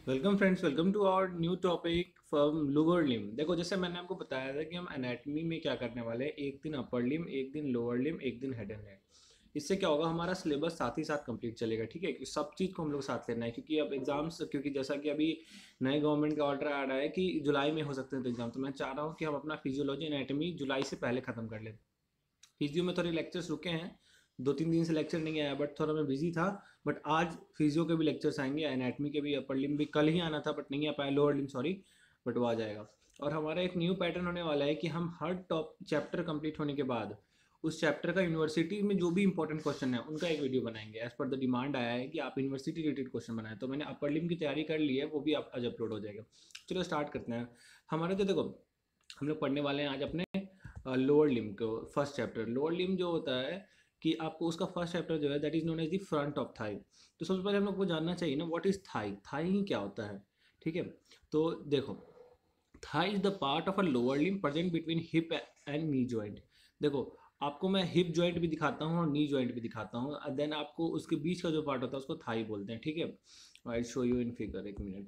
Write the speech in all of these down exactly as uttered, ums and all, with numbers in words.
Welcome friends, welcome to our new topic from lower limb. देखो, जैसे मैंने आपको बताया था कि हम एनाटॉमी में क्या करने वाले हैं, एक दिन अपर लिम, एक दिन लोअर लिम, एक दिन हेड एंड नेक। इससे क्या होगा, हमारा सिलेबस साथ ही साथ कंप्लीट चलेगा। ठीक है, कि सब चीज़ को हम लोग साथ लेना है, क्योंकि अब एग्जाम्स, क्योंकि जैसा कि अभी नए गवर्नमेंट का ऑर्डर आ रहा है कि जुलाई में हो सकते हैं तो एग्जाम, तो मैं चाह रहा हूँ कि हम अपना फिजियोलॉजी एनाटॉमी जुलाई से पहले ख़त्म कर लें। फिजियो में थोड़े लेक्चर्स रुके हैं, दो तीन दिन से लेक्चर नहीं आया, बट थोड़ा मैं बिजी था। बट आज फिजियो के भी लेक्चर्स आएंगे, एनाटमी के भी। अपर लिम भी कल ही आना था बट नहीं आ पाया, लोअर लिम सॉरी, बट वो आ जाएगा। और हमारा एक न्यू पैटर्न होने वाला है कि हम हर टॉप चैप्टर कंप्लीट होने के बाद उस चैप्टर का यूनिवर्सिटी में जो भी इंपॉर्टेंट क्वेश्चन है उनका एक वीडियो बनाएंगे। एज पर द डिमांड आया है कि आप यूनिवर्सिटी रिलेटेड क्वेश्चन बनाए, तो मैंने अपर लिम की तैयारी कर ली है, वो भी आप आज अपलोड हो जाएगा। चलो स्टार्ट करते हैं। हमारे तो देखो, हम लोग पढ़ने वाले हैं आज अपने लोअर लिम को। फर्स्ट चैप्टर लोअर लिम जो होता है कि आपको उसका फर्स्ट चैप्टर जो है that is known as the front of thigh. तो सबसे पहले हम लोग को जानना चाहिए ना, व्हाट इज थाई, थाई ही क्या होता है। ठीक है, तो देखो, thigh is the part of a lower limb present between hip and knee joint. देखो, आपको मैं हिप जॉइंट भी दिखाता हूँ और नी जॉइंट भी दिखाता हूँ, देन आपको उसके बीच का जो पार्ट होता है उसको थाई बोलते हैं। ठीक है, I show you in figure, एक मिनट।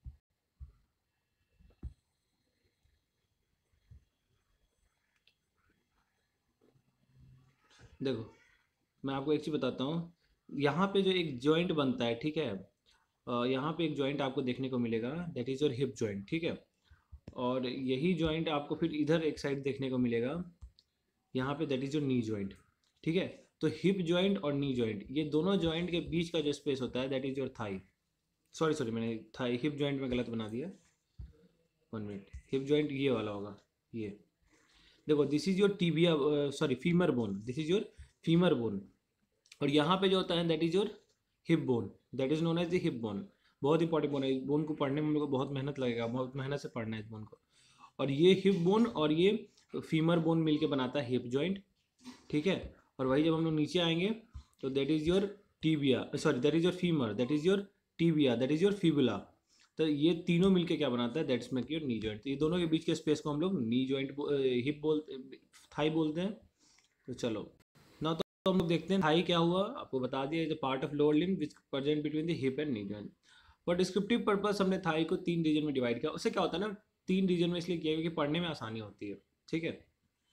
देखो, मैं आपको एक चीज़ बताता हूँ। यहाँ पे जो एक जॉइंट बनता है, ठीक है, अ, यहाँ पे एक जॉइंट आपको देखने को मिलेगा, that is your hip joint. ठीक है, और यही जॉइंट आपको फिर इधर एक साइड देखने को मिलेगा, यहाँ पे, that is your knee joint. ठीक है, तो हिप जॉइंट और नी जॉइंट, ये दोनों जॉइंट के बीच का जो स्पेस होता है that is your thigh. Sorry sorry, मैंने थाई हिप जॉइंट में गलत बना दिया। वन मिनट, हिप जॉइंट ये वाला होगा, ये। देखो, this is your tibia, sorry femur bone, this is your femur bone. और यहाँ पे जो होता है that is your hip bone, that is known as the hip bone. बहुत इंपॉर्टेंट बोन है, इस बोन को पढ़ने में हम लोग को बहुत मेहनत लगेगा, बहुत मेहनत से पढ़ना है इस बोन को। और ये हिप बोन और ये फीमर बोन मिलके बनाता है हिप जॉइंट। ठीक है, और वही जब हम लोग नीचे आएंगे तो that is your tibia, sorry that is your femur, that is your tibia, that is your fibula. तो ये तीनों मिलके क्या बनाता है, that's make your knee joint. तो ये दोनों के बीच के स्पेस को हम लोग नी जॉइंट, हिप बोलते, थाई बोलते हैं। तो चलो ना, तो हम लोग देखते हैं थाई क्या हुआ। आपको बता दिया, the part of lower limb which present between the hip and knee joint. For descriptive purpose हमने थाई को तीन रीजन में डिवाइड किया। उससे क्या होता है ना, तीन रीजन में इसलिए किया क्योंकि पढ़ने में आसानी होती है। ठीक है,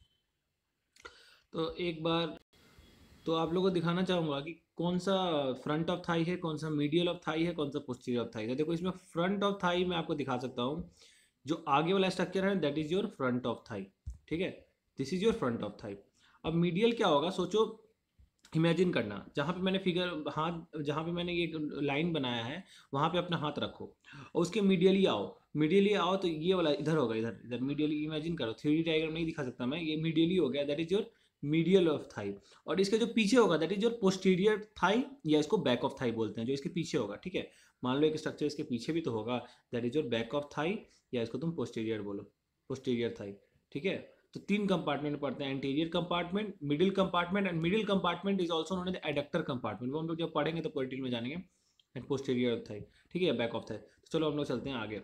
तो एक बार तो आप लोगों को दिखाना चाहूँगा कि कौन सा फ्रंट ऑफ थाई है, कौन सा मीडियल ऑफ थाई है, कौन सा पोस्टीरियर ऑफ थाई है। देखो, इसमें फ्रंट ऑफ थाई मैं आपको दिखा सकता हूँ। जो आगे वाला स्ट्रक्चर है that is your front of thigh. ठीक है, this is your front of thigh. अब मीडियल क्या होगा, सोचो, इमेजिन करना, जहाँ पे मैंने फिगर हाथ, जहाँ पे मैंने ये लाइन बनाया है वहाँ पे अपना हाथ रखो और उसके मीडियली आओ। मीडियली आओ तो ये वाला इधर होगा, इधर इधर मीडियली इमेजिन करो। थ्री डी डायग्राम नहीं दिखा सकता मैं, ये मीडियली हो गया, that is your medial of thigh. और इसके जो पीछे होगा that is your posterior thigh, या इसको बैक ऑफ थाई बोलते हैं, जो इसके पीछे होगा। ठीक है, मान लो एक स्ट्रक्चर इसके पीछे भी तो होगा, that is your back of thigh, या इसको तुम पोस्टीरियर बोलो, पोस्टीरियर थाई। ठीक है, तो तीन कंपार्टमेंट पढ़ते हैं, anterior compartment, middle compartment, and middle compartment is also known as adductor compartment. वो हम लोग जब पढ़ेंगे तो पूरी डिटेल में जानेंगे। एंड पोस्टीरियर थाई, ठीक है, बैक ऑफ थाई। तो चलो हम लोग चलते हैं आगे।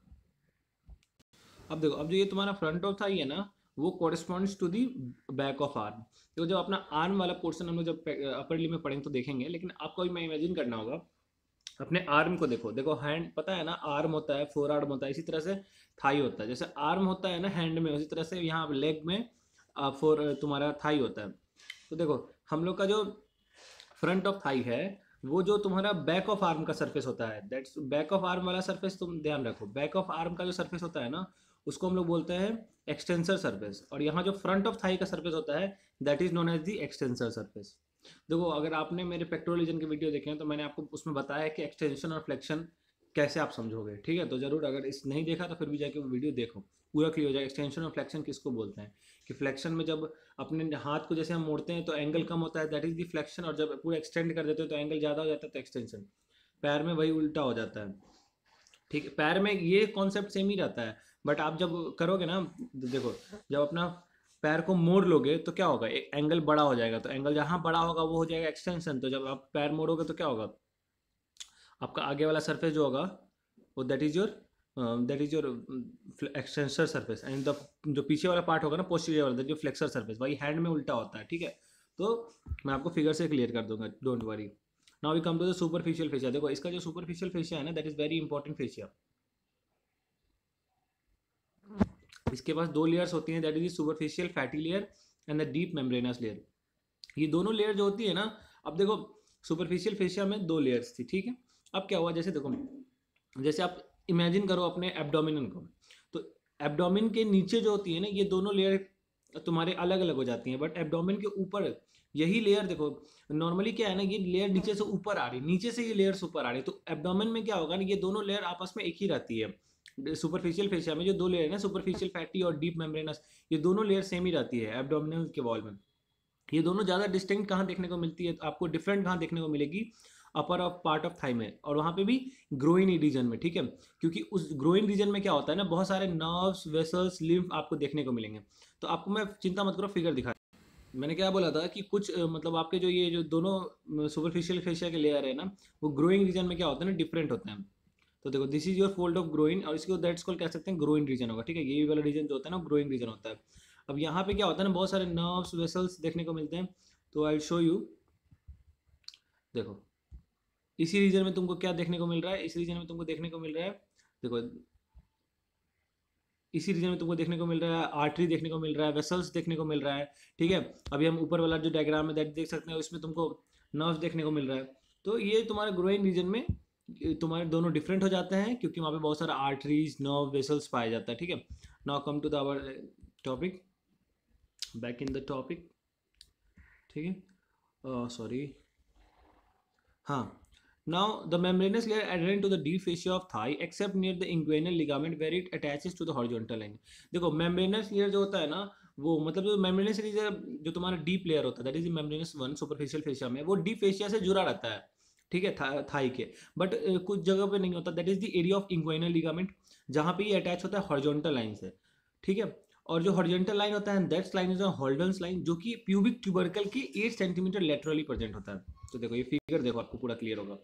अब देखो, अब जो ये तुम्हारा फ्रंट ऑफ थाई है ना, वो corresponds to the back of arm. तो जब अपना आर्म वाला पोर्शन हम लोग जब अपर लिम में पढ़ेंगे तो देखेंगे, लेकिन आपको भी मैं इमेजिन करना होगा। अपने आर्म को देखो, देखो हैंड, पता है ना, आर्म होता है, फोर आर्म होता है, इसी तरह से थाई होता है। जैसे आर्म होता है ना हैंड में, उसी तरह से यहाँ लेग में फोर तुम्हारा थाई होता है। तो देखो, हम लोग का जो फ्रंट ऑफ थाई है, वो जो तुम्हारा बैक ऑफ आर्म का सरफेस होता है, दैट्स बैक ऑफ आर्म वाला सरफेस, तुम ध्यान रखो, बैक ऑफ आर्म का जो सरफेस होता है ना, उसको हम लोग बोलते हैं एक्सटेंसर सरफेस। और यहाँ जो फ्रंट ऑफ थाई का सरफेस होता है that is known as the extensor surface. देखो, अगर आपने मेरे पेक्टोरल रीजन के वीडियो देखे हैं तो मैंने आपको उसमें बताया कि एक्सटेंशन और फ्लेक्शन कैसे आप समझोगे। ठीक है, तो जरूर, अगर इस नहीं देखा तो फिर भी जाके वो वीडियो देखो, पूरा क्लियर हो जाएगा एक्सटेंशन और फ्लेक्शन किसको बोलते हैं। कि फ्लेक्शन में जब अपने हाथ को जैसे हम मोड़ते हैं तो एंगल कम होता है, दैट इज द फ्लेक्शन, और जब पूरा एक्सटेंड कर देते हैं तो एंगल ज़्यादा हो जाता है, तो एक्सटेंशन। पैर में वही उल्टा हो जाता है। ठीक है, पैर में ये कॉन्सेप्ट सेम ही रहता है, बट आप जब करोगे ना, देखो, जब अपना पैर को मोड़ लोगे तो क्या होगा, एक एंगल बड़ा हो जाएगा, तो एंगल जहाँ बड़ा होगा वो हो जाएगा एक्सटेंशन। तो जब आप पैर मोड़ोगे तो क्या होगा, आपका आगे वाला सरफेस जो होगा वो that is your, that is your extensor surface, and the जो पीछे वाला पार्ट होगा ना, पोस्टीरियर वाला, दैट जो फ्लेक्सर सरफेस, वही हैंड में उल्टा होता है। ठीक है, तो मैं आपको फिगर से क्लियर कर दूंगा, don't worry. Now we come to the superficial fascia. देखो इसका जो सुपरफिशियल फेशिया है ना, that is very important fascia. इसके पास दो लेयर्स होती हैं, that is superficial fatty layer and the deep membranous layer. ये दोनों लेयर जो होती है ना, अब देखो सुपरफिशियल फेशिया में दो लेयर्स थी, ठीक है। अब क्या हुआ, जैसे देखो, जैसे आप इमेजिन करो अपने एब्डोमिन को, तो एब्डोमिन के नीचे जो होती है ना, ये दोनों लेयर तुम्हारे अलग अलग हो जाती हैं, बट एब्डोमिन के ऊपर यही लेयर देखो, नॉर्मली क्या है ना, ये लेयर नीचे से ऊपर आ रही, नीचे से ये लेयर्स ऊपर आ रही, तो एब्डोमिन में क्या होगा ना, ये दोनों लेयर आपस में एक ही रहती है। सुपरफिशियल फेशिया में जो दो लेयर है ना, सुपरफिशियल फैटी और डीप मेम्ब्रेनस, ये दोनों लेयर सेम ही रहती है एब्डोमिनल के वॉल में। ये दोनों ज़्यादा डिस्टिंक्ट कहाँ देखने को मिलती है, तो आपको डिफरेंट कहाँ देखने को मिलेगी, upper of part of thigh में, और वहाँ पे भी ग्रोइन रीजन में, ठीक है। क्योंकि उस ग्रोइन रीजन में क्या होता है ना, बहुत सारे नर्व्स, वेसल्स, लिम्फ आपको देखने को मिलेंगे। तो आपको मैं चिंता मत करो, फिगर दिखा, मैंने क्या बोला था कि कुछ मतलब आपके जो ये जो दोनों सुपरफिशियल फेशिया के लेयर है ना, वो ग्रोइंग रीजन में क्या होता है ना, डिफरेंट होते हैं। तो देखो this is your fold of groin, और इसको दैट्स कॉल्ड कह सकते हैं ग्रोइन रीजन होगा, ठीक है। ये वाला रीजन जो होता है ना, ग्रोइंग रीजन होता है। अब यहाँ पे क्या होता है ना, बहुत सारे नर्व्स, वेसल्स देखने को मिलते हैं। तो आई विल शो यू, देखो इसी रीजन में तुमको क्या देखने को मिल रहा है, इस रीजन में तुमको देखने को मिल रहा है, देखो इसी रीजन में तुमको देखने को मिल रहा है, आर्टरी देखने को मिल रहा है, वेसल्स देखने को मिल रहा है, ठीक है। अभी हम ऊपर वाला जो डायग्राम है दैट देख सकते हैं, इसमें तुमको नर्व्स देखने को मिल रहा है। तो ये तुम्हारे ग्रोइन रीजन में तुम्हारे दोनों डिफरेंट हो जाते हैं, क्योंकि वहाँ पे बहुत सारा आर्टरीज, नर्व, वेसल्स पाया जाता है, ठीक है। Now come to the our topic, back in the topic, ठीक है, सॉरी, हाँ। Now the membranous layer adherent to the deep fascia of thigh except near the inguinal ligament where it attaches to the horizontal line। देखो membranous layer जो होता है ना, वो मतलब जो membranous layer जो तुम्हारा deep layer होता है, that is the membranous one superficial fascia में, वो deep fascia से जुड़ा रहता है, ठीक है, थाई के। बट uh, कुछ जगह पे नहीं होता, that is the area of inguinal ligament, जहाँ पे ये अटैच होता है हॉरिजॉन्टल लाइन से, ठीक है। और जो हॉरिजॉन्टल लाइन होता है, that's line is Holden's line, जो कि प्यूबिक ट्यूबरकल के एट सेंटीमीटर लेटरली प्रेजेंट होता है। तो देखो ये फिगर देखो, आपको पूरा क्लियर होगा,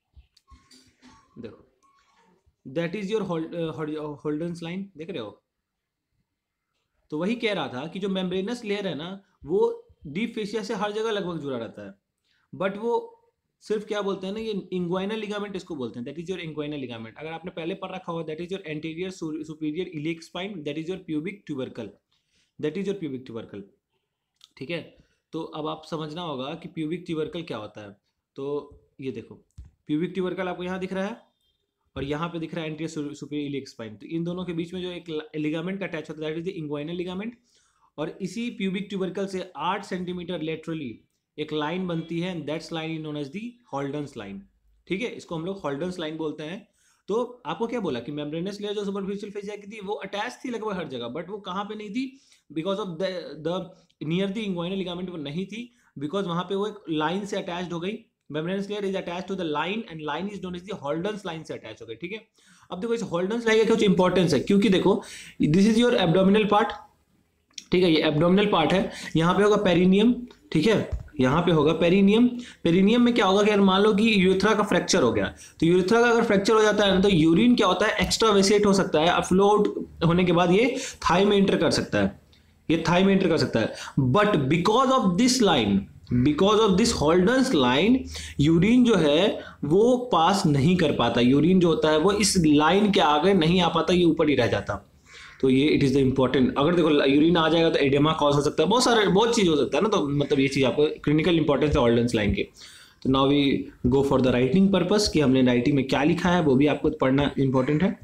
देखो that is your Holden's line, देख रहे हो। तो वही कह रहा था कि जो मेम्ब्रेनस लेयर है ना, वो डीप फेशिया से हर जगह लगभग जुड़ा रहता है, बट वो सिर्फ क्या बोलते हैं ना, ये इंग्वाइनल लिगामेंट इसको बोलते हैं, that is your inguinal ligament. अगर आपने पहले पढ़ रखा होगा, that is your anterior superior iliac spine, that is your pubic tubercle, that is your pubic tubercle, ठीक है। तो अब आप समझना होगा कि प्यूबिक ट्यूबरकल क्या होता है। तो ये देखो प्यूबिक ट्यूबरकल आपको यहाँ दिख रहा है, और यहाँ पे दिख रहा है एंटीरियर सुपीरियर इलियक स्पाइन। तो इन दोनों के बीच में जो एक लिगामेंट अटैच होता है, that is the inguinal ligament, और इसी प्यूबिक ट्यूबरकल से आठ सेंटीमीटर लेटरली एक लाइन बनती है, that's line is known as the Holden's line, ठीक है। इसको हम लोग हॉल्डन्स लाइन बोलते हैं। तो आपको क्या बोला कि मेम्ब्रेनस लेयर जो सुपरफिशियल फेशिया की थी, वो अटैच थी लगभग हर जगह, बट वो कहाँ पे नहीं थी, because of the near the inguinal ligament वो नहीं थी, बिकॉज वहाँ पे वो एक लाइन से अटैच्ड हो गई। Membranous layer is attached to the line and line is known as the Holden's line से अटैच हो गई, ठीक है। अब देखो इस हॉल्डन्स लाइन का कुछ इंपॉर्टेंस है, क्योंकि देखो this is your abdominal part, ठीक है, ये एब्डोमिनल पार्ट है। यहाँ पे होगा पेरिनियम, ठीक है, यहाँ पे होगा पेरिनियम। पेरिनियम में क्या होगा कि मान लो कि यूरेथ्रा का फ्रैक्चर हो गया, तो यूरेथ्रा का अगर फ्रैक्चर हो जाता है ना, तो यूरिन क्या होता है, एक्स्ट्रा वेसेट हो सकता है, फ्लो आउट होने के बाद ये थाई में एंटर कर सकता है, ये थाई में एंटर कर सकता है। But because of this line, because of this Holden's line, urine जो है वो पास नहीं कर पाता, यूरिन जो होता है वो इस लाइन के आगे नहीं आ पाता, ये ऊपर ही रह जाता। तो ये इट इज द इम्पोर्टेंट, अगर देखो यूरिन आ जाएगा तो एडेमा कॉज हो सकता है, बहुत सारे बहुत चीज हो सकता है ना। तो मतलब ये चीज आपको क्लिनिकल इंपॉर्टेंस है हॉल्डन्स लाइन के। तो now we go for the writing purpose, कि हमने राइटिंग में क्या लिखा है वो भी आपको पढ़ना इंपॉर्टेंट है।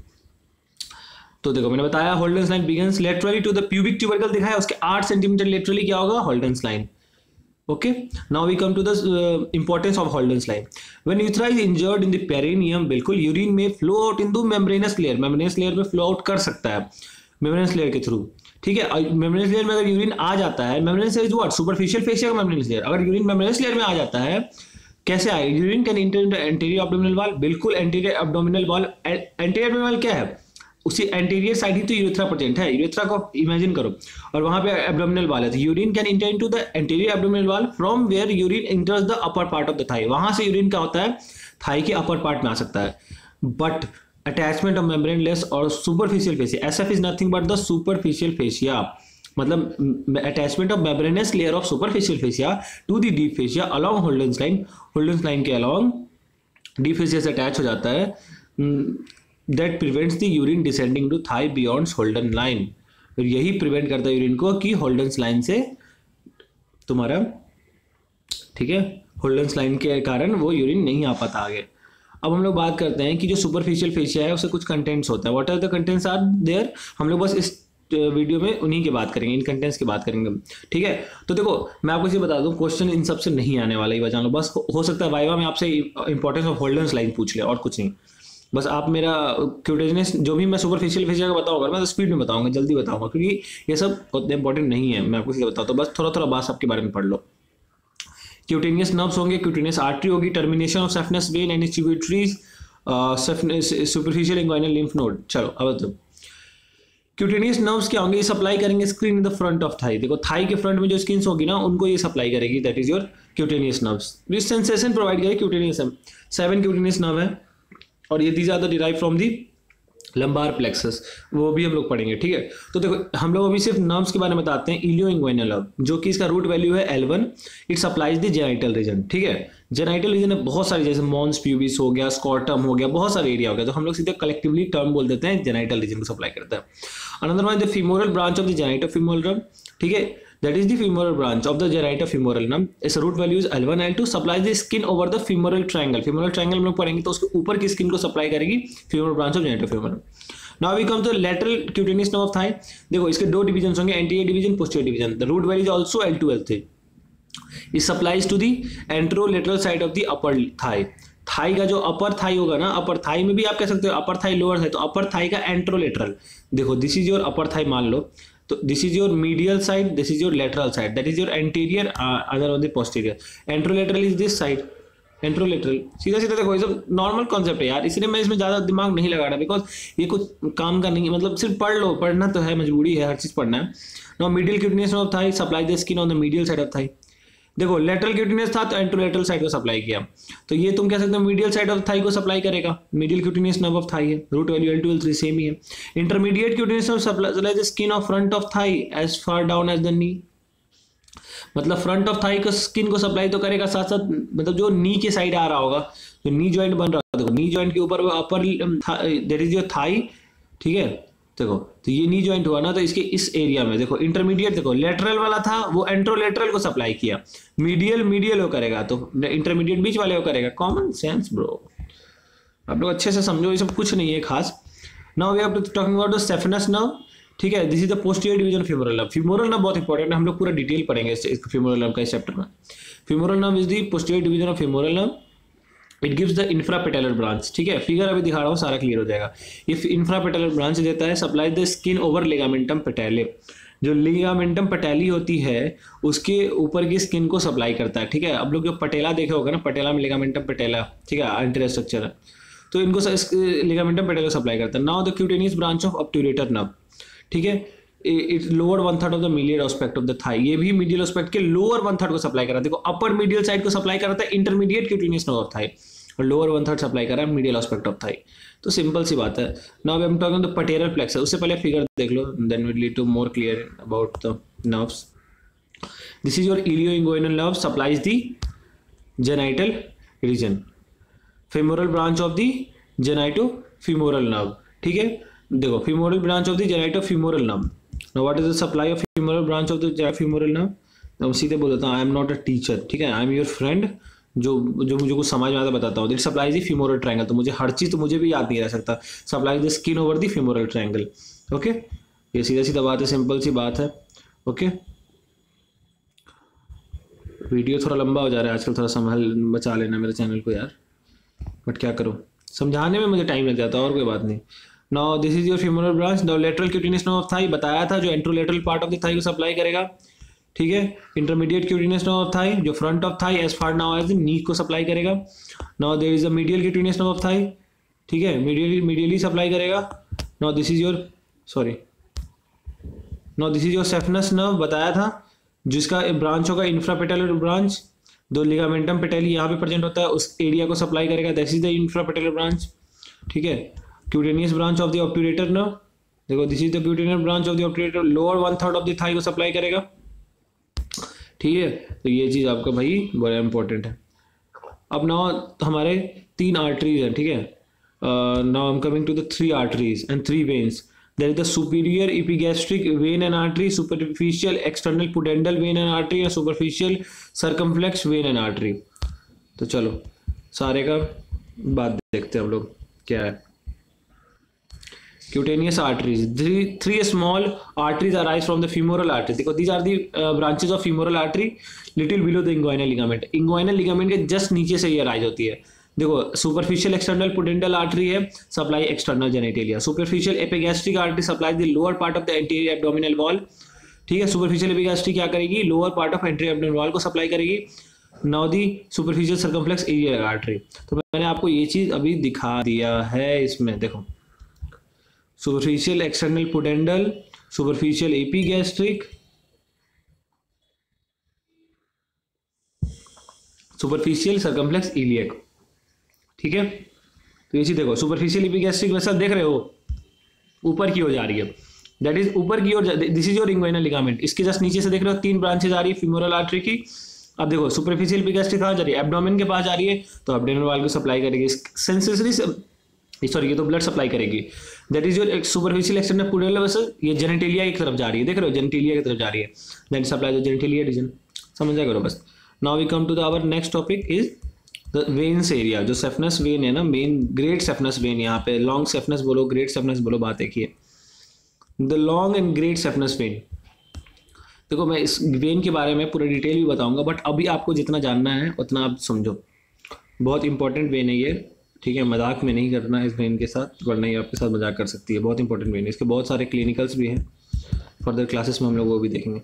तो देखो मैंने बताया Holden's line begins laterally to the pubic tubercle दिखाया, उसके आठ सेंटीमीटर लेटरली क्या होगा, Holden's line. Okay, now we come to the uh, importance of Holden's line. When urethra is injured in the perineum, बिल्कुल यूरिन में flow out in the membranous layer, membranous layer में flow out कर सकता है membranous layer के through, ठीक है। Membranous layer में अगर यूरिन आ जाता है, membranous layer is what, superficial fascia का मेम्ब्रेनस लेयर, अगर यूरिन मेम्ब्रेनस लेयर में आ जाता है, कैसे आएगा, urine can enter into anterior abdominal wall, बिल्कुल anterior abdominal wall. Anterior abdominal wall क्या है, उसी एंटीरियर साइड ही तो यूरेथ्रा प्रेजेंट है, यूरेथ्रा को इमेजिन करो, और वहां पे एब्डोमिनल वॉल है। तो urine can enter into the anterior abdominal wall from where urine enters the upper part of the thigh, वहां से यूरिन क्या होता है, थाई के अपर पार्ट में आ सकता है। But attachment of membranous और superficial fascia, SF is nothing but the superficial fascia, मतलब attachment of membranous layer of superficial fascia to the deep fascia along Holden's line, Holden's line के along deep fascia से attach हो जाता है, that prevents the urine descending to thigh beyond Holden line. और यही prevent करता है urine को कि होल्डन्स लाइन से तुम्हारा, ठीक है, होल्डन्स लाइन के कारण वो यूरिन नहीं आ पाता आगे। अब हम लोग बात करते हैं कि जो सुपरफिशियल फेशिया है उससे कुछ कंटेंट्स होता है। What are the contents are there, हम लोग बस इस वीडियो में उन्हीं की बात करेंगे, इन कंटेंट्स की बात करेंगे, ठीक है। तो देखो मैं आपको ये बता दूं, क्वेश्चन इन सब से नहीं आने वाला, ये बचा लो बस। हो सकता है वाइवा में आपसे इंपॉर्टेंस ऑफ होल्डन्स लाइन पूछ ले, और कुछ नहीं। बस आप मेरा क्यूटेनियस जो भी मैं सुपरफिशियल फेशिया का बताऊंगा मैं तो स्पीड में बताऊंगा, जल्दी बताऊंगा, क्योंकि ये सब उतने इंपॉर्टेंट नहीं है। मैं आपको सीधे बताता हूँ, तो बस थोड़ा थोड़ा बात आपके बारे में पढ़ लो। क्यूटेनियस नर्व्स होंगे, क्यूटेनियस आर्टरी होगी, termination of saphenous vein and tributaries, superficial inguinal lymph node. चलो अब तो क्यूटेनियस नर्व्स क्या होंगे, ये सप्लाई करेंगे skin in the front of thigh. देखो थाई के फ्रंट में जो स्किन होगी ना उनको ये सप्लाई करेगी, that is your cutaneous nerves. This sensation provide करेगी क्यूटेनियस, सेवन क्यूटेनियस नर्व है और ये these are the derive from the lumbar plexus, वो भी हम लोग पढ़ेंगे, ठीक है। तो देखो हम लोग अभी सिर्फ नर्व्स के बारे में बताते हैं। इलियो इंग्वाइनल नर्व जो कि इसका रूट वैल्यू है L one, it supplies the genital region, ठीक है। जेनाइटल रीजन में बहुत सारी, जैसे मॉन्स प्यूबिस हो गया, स्कॉटम हो गया, बहुत सारे एरिया हो गया, तो हम लोग सीधे कलेक्टिवली टर्म बोल देते हैं, जेनाइटल रीजन को सप्लाई करता है। Another one the femoral branch of the genital femoral, ठीक है, that is the femoral branch of the genital femoral nerve. its root value is L one L two, supplies the skin over the femoral triangle. femoral triangle हम लोग पढ़ेंगे तो उसके ऊपर की skin को सप्लाई करेगी femoral branch of genital femoral. Now we come to lateral cutaneous nerve of thigh. देखो इसके दो डिवीजन होंगे, anterior division, posterior division. The root value is also L two L three. It supplies to the anterolateral side of the upper thigh. Thigh का जो अपर Thai होगा ना, अपर Thai में भी आप कह सकते हो अपर थाई लोअर थाई, तो अपर थाई का एंट्रोलेटरल, देखो this is your upper thigh मान लो, तो this is your medial side, this is your lateral side, that is your anterior, other on the posterior. Anterolateral is this side, anterolateral सीधा सीधा देखो, ये सब नॉर्मल कॉन्सेप्ट है यार, इसलिए मैं इसमें ज्यादा दिमाग नहीं लगा रहा, बिकॉज ये कुछ काम का नहीं है, मतलब सिर्फ पढ़ लो, पढ़ना तो है, मजबूरी है, हर चीज पढ़ना है। Now medial cutaneous of thigh supply the skin on the medial side of thigh. देखो लेटरल क्यूटेनियस था तो एंट्रोलेटरल साइड को सप्लाई किया, तो ये तुम कह सकते हो मीडियल साइड ऑफ थाई को सप्लाई करेगा, medial cutaneous nerve of thigh है, root value L two L three same ही है। Intermediate cutaneous nerve supply the skin of front of thigh as far down as the knee, मतलब front of thigh को skin को supply तो करेगा, साथ साथ मतलब जो नी के साइड आ रहा होगा, जो नी जॉइंट बन रहा है, देखो नी जॉइंट के ऊपर वो upper that is your thigh, ठीक है। देखो तो ये नी जॉइंट हुआ ना, तो इसके इस एरिया में देखो इंटरमीडिएट, देखो लेटरल वाला था वो एंट्रोलेटरल को सप्लाई किया, मीडियल मीडियल वो करेगा, तो इंटरमीडिएट बीच वाले को करेगा। कॉमन सेंस ब्रो, आप लोग अच्छे से समझो, ये सब कुछ नहीं है खास। Now we have to talking about the saphenous nerve, ठीक है, this is the posterior division of femoral nerve. Femoral nerve बहुत इंपॉर्टेंट है, हम लोग पूरा डिटेल पढ़ेंगे इस फीमोरल नर्व का इस चैप्टर में। Femoral nerve is the posterior division of femoral nerve, it gives the infrapatellar branch, ठीक है, फिगर अभी दिखा रहा हूँ, सारा क्लियर हो जाएगा। ये इंफ्रापेटेलर ब्रांच देता है, supply the skin over ligamentum patellae, जो लिगामेंटम पेटेली होती है उसके ऊपर की स्किन को सप्लाई करता है, ठीक है। अब लोग जो पटेला देखे होगा ना, पटेला में लिगामेंटम पेटेला, ठीक है, एंटीरियर स्ट्रक्चर है, तो इनको लिगामेंटम पेटेला सप्लाई करता है। Now the cutaneous branch of obturator nerve, ठीक है, it's lower one third of the medial aspect of the thigh, ये भी मीडियल एस्पेक्ट के लोअर वन थर्ड को सप्लाई कर रहा है। देखो अपर मीडियल साइड को सप्लाई कर रहा था intermediate cutaneous nerve of thigh, और लोअर वन थर्ड सप्लाई कर रहा है मीडियल एस्पेक्ट ऑफ थाई, तो सिंपल सी बात है। Now V M talking the patellar plexus, उससे पहले फिगर देख लो, then we lead to more clear about the nerves. This is your ilio inguinal nerve, supplies the genital region, femoral branch of the genito femoral nerve, ठीक है। देखो femoral branch of the genito femoral nerve, now what is the supply of femoral branch of the femoral nerve. मैं सीधे बोल देता हूँ, I am not a teacher, ठीक है, आई एम योर फ्रेंड, जो जो मुझे कुछ समझ में आता बताता हूँ। It supplies the femoral triangle, तो मुझे हर चीज तो मुझे भी याद नहीं रह सकता, supplies the skin over the femoral triangle, okay. ये सीधा सीधा बात है, सिंपल सी बात है, ओके। वीडियो थोड़ा लंबा हो जा रहा है आजकल, थोड़ा संभाल बचा लेना मेरे चैनल को यार, बट क्या करूँ, समझाने में मुझे टाइम लग जाता है, और कोई बात नहीं। Now this is your femoral branch, the lateral cutaneous nerve of thigh बताया था, जो anterolateral part of the thigh को सप्लाई करेगा, ठीक है। Intermediate cutaneous nerve of thigh, जो front of thigh as far now as the knee को supply करेगा। Now there is a medial cutaneous nerve of thigh, ठीक है, मीडियली मीडियली सप्लाई करेगा। Now this is your sorry now this is your saphenous nerve बताया था, जिसका branch होगा इंफ्रापेटेलर branch, दो लिगामेंटम पेटेली यहाँ पे प्रेजेंट होता है, उस एरिया को सप्लाई करेगा, that is the infrapatellar branch, ठीक है। Cutaneous branch of the obturator nerve, देखो this is the cutaneous branch of the obturator, lower one third of the thigh को सप्लाई करेगा, ठीक है। तो ये चीज़ आपका भाई बड़ा इंपॉर्टेंट है। अब नाउ हमारे तीन आर्टरीज हैं, ठीक है। Now I am coming to the three arteries and three veins. There is the superior epigastric vein and artery, superficial external pudendal vein and artery और superficial circumflex vein and artery. तो चलो सारे का बात देखते हैं हम लोग क्या है। cutaneous arteries, three three small arteries arise from the femoral artery. देखो these are the uh, branches of femoral artery little below the inguinal ligament. inguinal ligament के just नीचे से ये arise होती है। देखो superficial external pudendal artery है, supply external genitalia. superficial epigastric artery supplies the lower part of the anterior abdominal wall, ठीक है। superficial epigastric क्या करेगी, lower part of anterior abdominal wall को supply करेगी। now the superficial circumflex iliac artery। तो मैंने आपको ये चीज अभी दिखा दिया है इसमें, देखो superficial external pudendal, superficial epigastric, superficial circumflex iliac, ठीक है। तो ये चीज देखो, superficial epigastric वेसल देख रहे हो ऊपर की ओर जा रही है, दैट इज ऊपर की ओर, this is your inguinal ligament. इसके जस्ट नीचे से देख रहे हो तीन ब्रांचेज आ रही है फीमोरल आर्टरी की। अब देखो सुपरफिशियल एपिगैस्ट्रिक कहाँ जा रही है, एब्डोमेन के पास जा रही है, तो एब्डोमिनल वॉल को सप्लाई करेगी, सेंसरी सॉरी ये तो ब्लड सप्लाई करेगी। That is your superficial external pudendal vessel, ये जेनिटेलिया की तरफ जा रही है, देख रहे हो जेनिटेलिया की तरफ जा रही है, that supply the genitalia region, समझ जाएगा करो बस। Now we come to the our next topic is the veins area. जो सेफनस वेन है ना, मेन ग्रेट सेफनस वेन, यहाँ पे लॉन्ग सेफनस बोलो ग्रेट सेफनस बोलो, बात एक ही है। The long and great saphenous vein, देखो मैं इस वेन के बारे में पूरा डिटेल भी बताऊंगा, बट अभी आपको जितना जानना है उतना आप समझो। बहुत इंपॉर्टेंट वेन है ये, ठीक है, मजाक में नहीं करना इस वेन के साथ, वरना ये आपके साथ मजाक कर सकती है। बहुत इंपॉर्टेंट वेन है, इसके बहुत सारे क्लिनिकल्स भी हैं, फर्दर क्लासेस में हम लोग वो भी देखेंगे।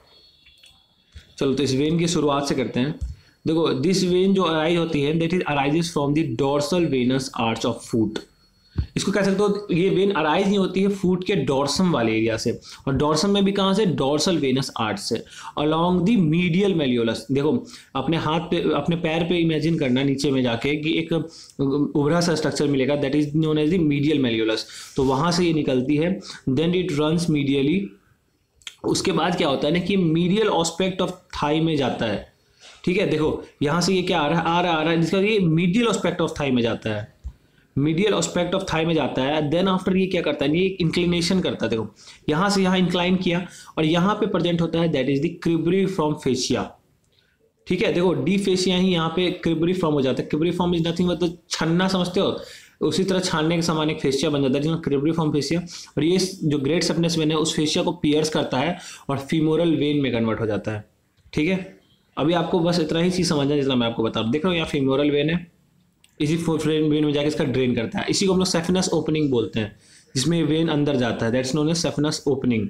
चलो तो इस वेन की शुरुआत से करते हैं। देखो दिस वेन जो अराइज होती है, that is arises from the dorsal venous arch of foot. इसको कह सकते हो ये वेन अराइज नहीं होती है फुट के डॉर्सम वाले एरिया से, और डॉर्सम में भी कहाँ से, डॉर्सल वेनस आर्च से, अलोंग द मीडियल मेलियोलस। देखो अपने हाथ पे अपने पैर पे इमेजिन करना नीचे में जाके कि एक उभरा सा स्ट्रक्चर मिलेगा, that is known as the medial malleolus. तो वहां से ये निकलती है, देन इट रन्स मीडियली। उसके बाद क्या होता है ना कि मीडियल ऑस्पेक्ट ऑफ थाई में जाता है, ठीक है। देखो यहाँ से ये क्या आ रहा है, आ रहा आ रहा है जिसका ये मीडियल ऑस्पेक्ट ऑफ थाई में जाता है, मीडियल ऑस्पेक्ट ऑफ थाई में जाता है। देन आफ्टर ये क्या करता है, ये इंक्लिनेशन करता है। देखो यहाँ से यहाँ इंक्लाइन किया और यहाँ पे प्रेजेंट होता है, that is the cribriform fascia, ठीक है। देखो डी फेशिया ही यहाँ पे क्रिब्रिफॉर्म हो जाता है। क्रिब्रिफॉर्म इज नथिंग बट छन्ना, समझते हो, उसी तरह छानने के समान एक फेशिया बन जाता है जिसमें क्रिब्रिफॉर्म फेशिया, और ये जो ग्रेट सेफनेस वेन है उस फेशिया को पियर्स करता है और फीमोरल वेन में कन्वर्ट हो जाता है, ठीक है। अभी आपको बस इतना ही चीज समझना जितना मैं आपको बता रहा हूँ। देख रहे हो यहाँ फीमोरल वेन है, इसी वेन में जाके इसका ड्रेन करता है, इसी को हम लोग सेफनस ओपनिंग बोलते हैं, जिसमें वेन अंदर जाता है, that's known as saphenous opening.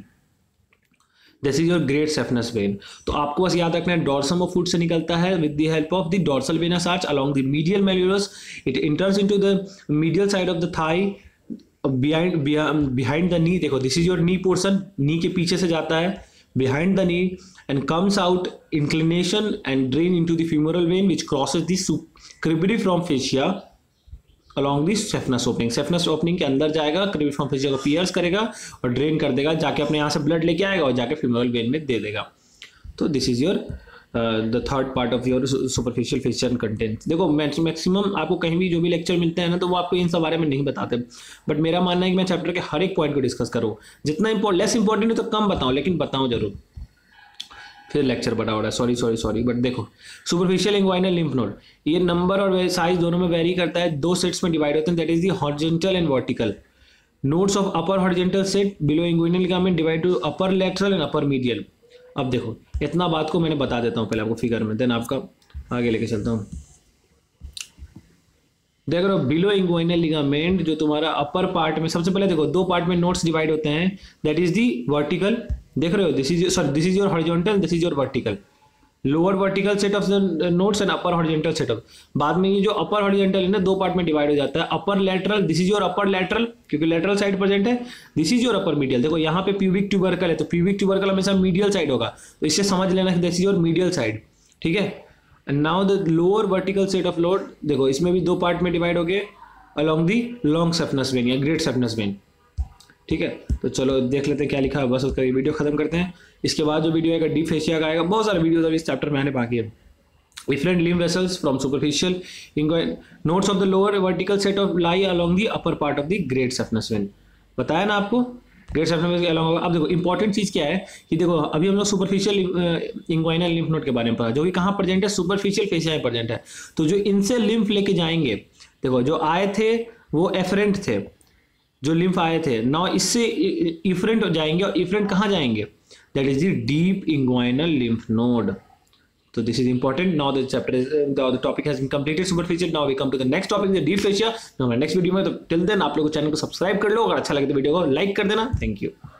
This is your great saphenous vein. तो आपको बस याद रखना है डॉर्सम ऑफ फुट से निकलता है with the help of the dorsal venous arch along the medial malleolus, it enters into the medial side of the thigh behind behind the knee. देखो this is your knee portion, knee के पीछे से जाता है behind the knee and comes out inclination and drain into the femoral vein which crosses the cribriform fascia along the saphenous opening। saphenous opening के अंदर जाएगा, cribriform fascia को pierce करेगा और ड्रेन कर देगा, जाके अपने यहाँ से ब्लड लेके आएगा और जाके femoral vein में दे देगा। तो this is your the third part of your superficial fascial content. देखो मैक्सिमम आपको कहीं भी जो भी लेक्चर मिलते हैं ना, तो वो आपको इन सब बारे में नहीं बताते, बट मेरा मानना है कि मैं चैप्टर के हर एक पॉइंट को डिस्कस करूँ, जितना इंपॉर्टेंट लेस इंपॉर्टेंट है तो कम बताऊँ, लेकिन बताऊँ जरूर। फिर लेक्चर बड़ा हो रहा है, सॉरी सॉरी सॉरी बट देखो सुपरफिशियल इंग्वाइनल लिम्फ नोड, ये नंबर और साइज दोनों में वेरी करता है, दो सेट्स में डिवाइड होते हैं, that is the horizontal and vertical. Nodes of upper horizontal set below inguinal ligament divide to upper lateral and upper medial. अब देखो इतना बात को मैंने बता देता हूँ पहले आपको फिगर में, देन आपका आगे लेके चलता हूँ। देख रहे हो बिलो इंग्वाइनल लिगामेंट जो तुम्हारा अपर पार्ट में, सबसे पहले देखो दो पार्ट में नोड्स डिवाइड होते हैं, दैट इज दी वर्टिकल, देख रहे हो this is sorry this is your horizontal, this is your vertical, lower vertical set of the nodes and upper horizontal set of. बाद में ये जो अपर हॉरिजॉन्टल है ना दो पार्ट में डिवाइड हो जाता है, upper lateral, this is your upper lateral क्योंकि लैटरल साइड प्रेजेंट है, this is your upper medial. देखो यहाँ पे प्यूबिक ट्यूबरकल है, तो प्यूबिक ट्यूबरकल हमेशा मीडियल साइड होगा, तो इससे समझ लेना कि this is your medial side, ठीक है। And now the lower vertical set of load, देखो इसमें भी दो पार्ट में डिवाइड हो गए along the long saphenous vein या ग्रेट सेफनस वेन, ठीक है, तो चलो देख लेते हैं क्या लिखा है, बस उसका वीडियो खत्म करते हैं। इसके बाद जो वीडियो आएगा डीप फेशिया का आएगा, बहुत सारे वीडियोस अभी इस चैप्टर में आने बाकी है। Different limb vessels from superficial inguinal nodes of the lower vertical set of lie along the upper part of the great saphenous vein। बताया ना आपको ग्रेट saphenous vein के along होगा। अब देखो इंपॉर्टेंट चीज क्या है कि देखो अभी हम लोग सुपरफिशियल इंग्वाइनल लिम्फ नोड के बारे में पढ़ा, जो कि कहाँ प्रेजेंट है, सुपरफिशियल फेशिया में प्रेजेंट है। तो जो इनसे लिम्फ लेके जाएंगे, देखो जो आए थे वो एफरेंट थे, जो लिम्फ आए थे, नाउ इससे इफरेंट जाएंगे, और इफरेंट कहाँ जाएंगे, that is the deep inguinal lymph node. So this is important. Now the chapter is uh, the, the topic has been completed superficial. Now we come to the next topic, the deep fascia. Now my next video में, तो till then आप लोग channel को subscribe कर लो, अगर अच्छा लगे तो वीडियो को लाइक कर देना। Thank you.